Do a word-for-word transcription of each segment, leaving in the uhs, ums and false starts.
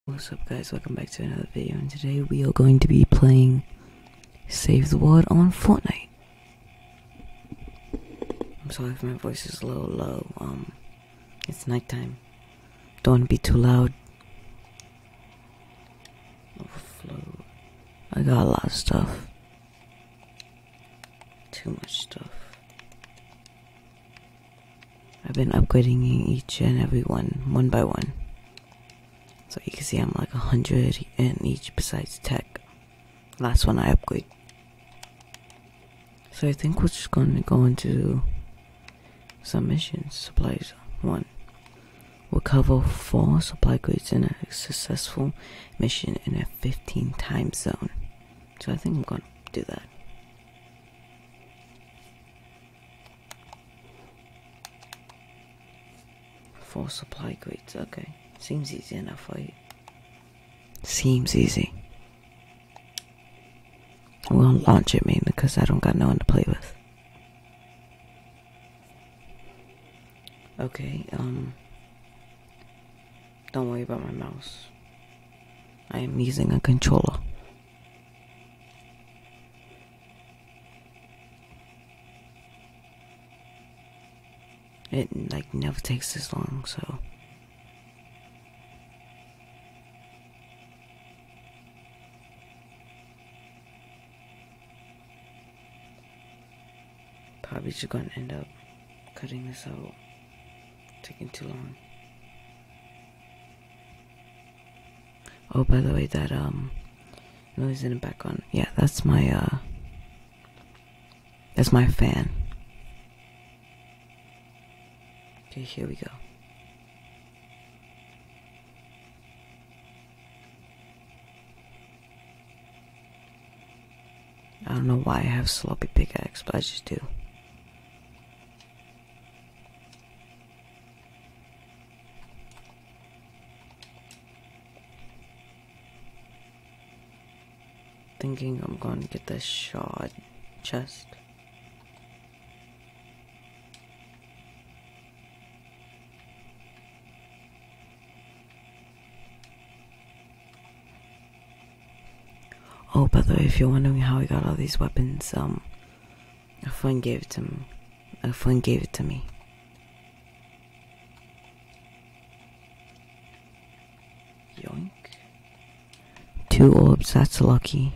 What's up guys, welcome back to another video, and today we are going to be playing Save the World on Fortnite. I'm sorry if my voice is a little low, um, it's nighttime. Don't want to be too loud. Overflow. I got a lot of stuff. Too much stuff. I've been upgrading each and every one, one by one. So you can see I'm like a hundred in each besides tech. Last one I upgrade. So I think we're just going to go into some missions. Supplies. One. We'll cover four supply crates in a successful mission in a fifteen time zone. So I think I'm going to do that. Four supply crates. Okay. Seems easy enough, right? Seems easy. We'll launch it mainly because I don't got no one to play with. Okay, um... don't worry about my mouse. I am using a controller. It, like, never takes this long, so... probably just gonna end up cutting this out. Taking too long. Oh, by the way, that um noise in the background. Yeah, that's my uh that's my fan. Okay, here we go. I don't know why I have sloppy pickaxe, but I just do. Thinking I'm going to get this shard chest. Oh, by the way, if you're wondering how I got all these weapons, um, a friend gave it to me. A friend gave it to me. Yoink. Two orbs, that's lucky.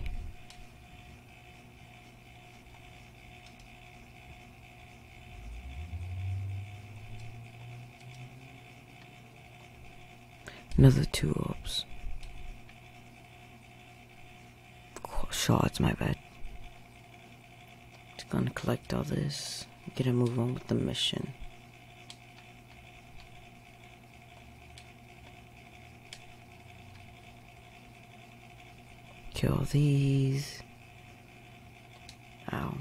Another two orbs. Oh, shards, my bad. Just gonna collect all this. Get a move on with the mission. Kill these. Ow.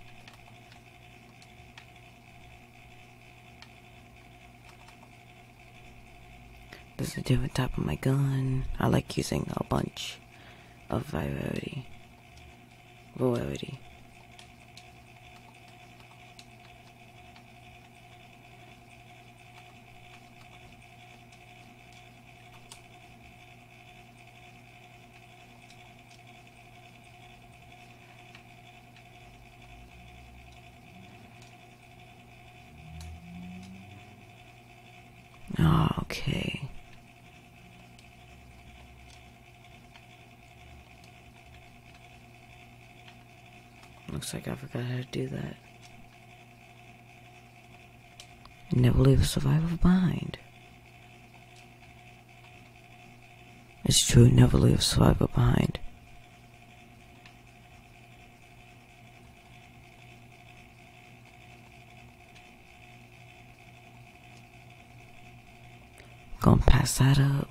There's a different type of my gun. I like using a bunch of variety. Variety. Oh, okay. Looks like I forgot how to do that. Never leave a survivor behind. It's true, never leave a survivor behind. Gonna pass that up.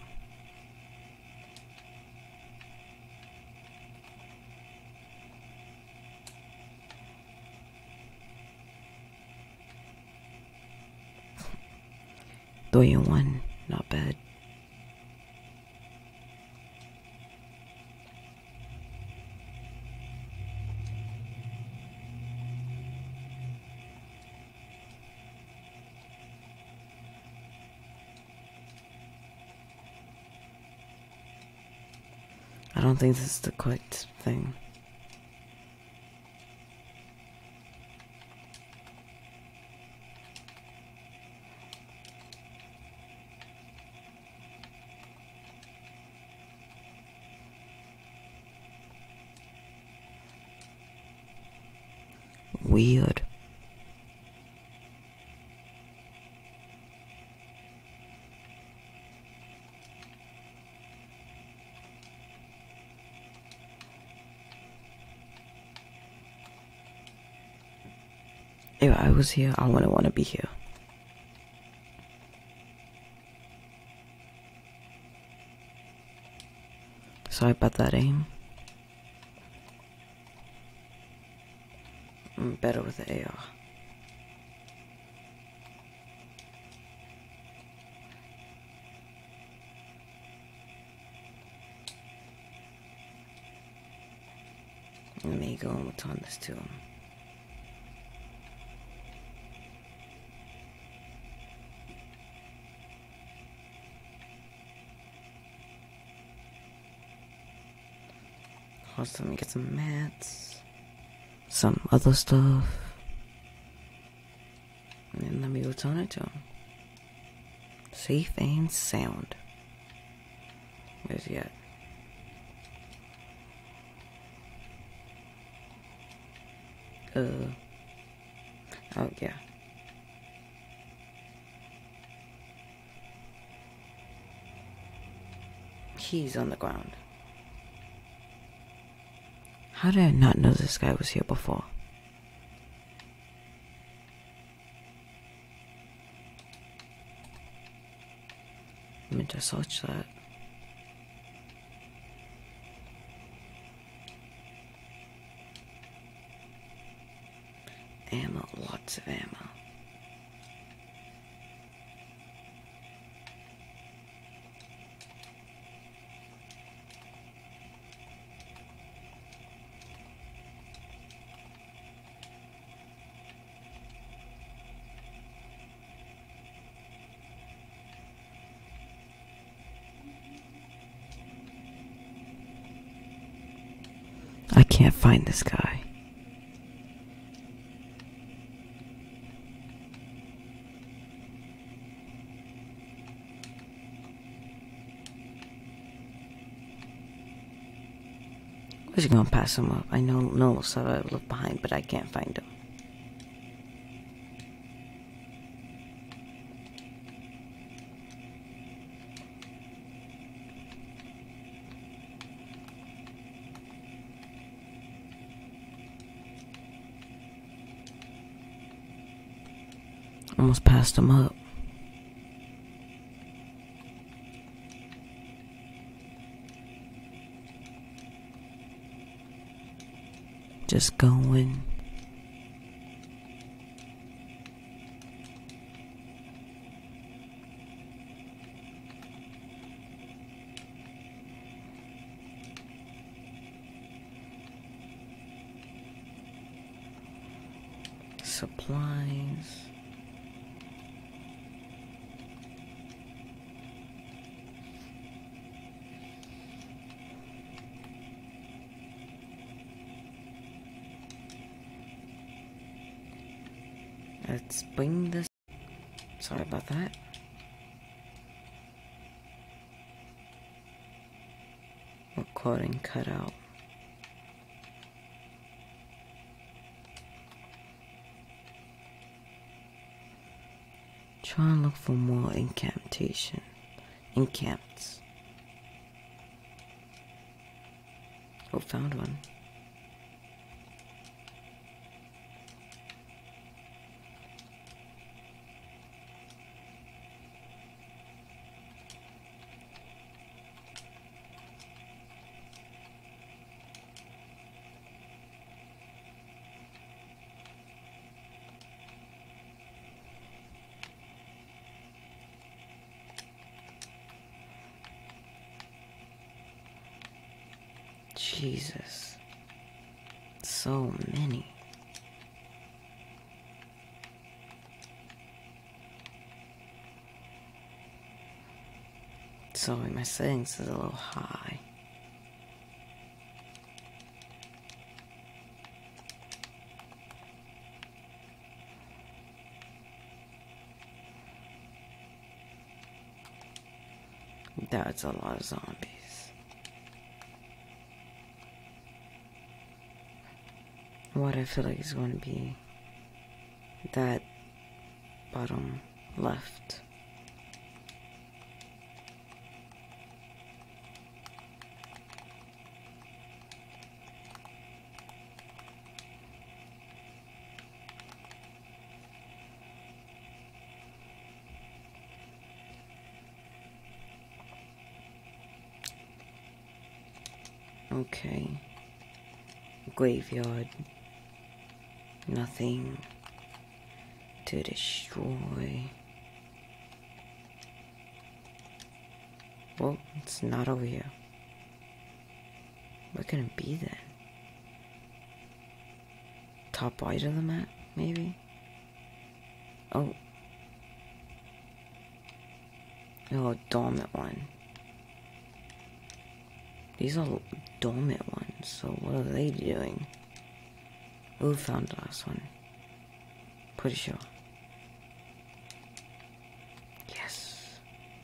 Three and one, not bad. don't think this is the correct thing. Weird. If I was here, I wouldn't want to be here. Sorry about that aim. I'm better with the A R. Let me go and return this to him. Also, let me get some mats, some other stuff, and then let me return it to him. Safe and sound. Where's he at? Uh. Oh, yeah. He's on the ground. How did I not know this guy was here before? Let me just search that. Ammo, lots of ammo. I can't find this guy. Where's he gonna pass him up? I know no so I look behind, but I can't find him. Almost passed him up. Just going. Supplies. Let's bring this. Sorry about that. Recording cut out. Try and look for more incantation. Encamps. Oh, found one. Jesus. So many. Sorry, my settings is a little high. That's a lot of zombies. What I feel like is going to be that bottom left. Okay. Graveyard. Nothing to destroy. Well, it's not over here. What can it be then? Top right of the map, maybe? Oh. Oh, a dormant one. These are dormant ones, so what are they doing? Who found the last one? Pretty sure. Yes.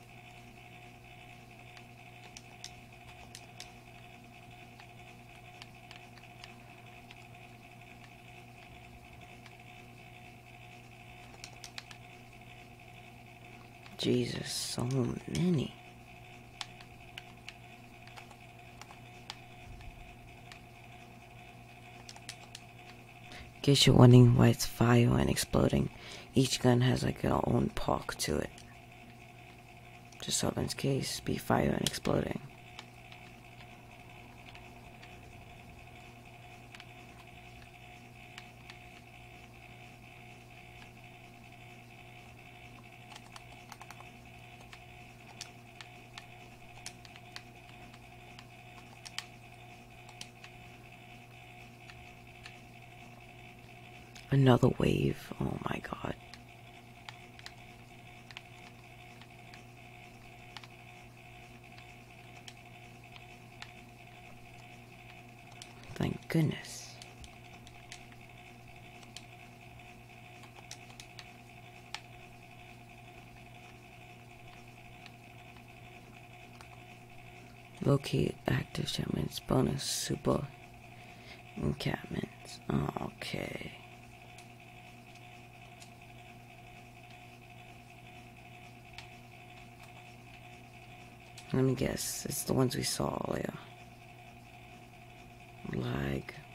Jesus, so many. In case you're wondering why it's fire and exploding, each gun has like their own perk to it. Just so in case, be fire and exploding. Another wave. Oh my god. Thank goodness. Locate active enchantments, bonus, super encampments. Oh, okay. Let me guess, it's the ones we saw earlier. Lag.